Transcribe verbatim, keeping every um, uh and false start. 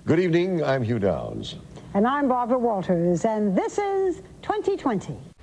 Good evening, I'm Hugh Downs. And I'm Barbara Walters, and this is twenty twenty.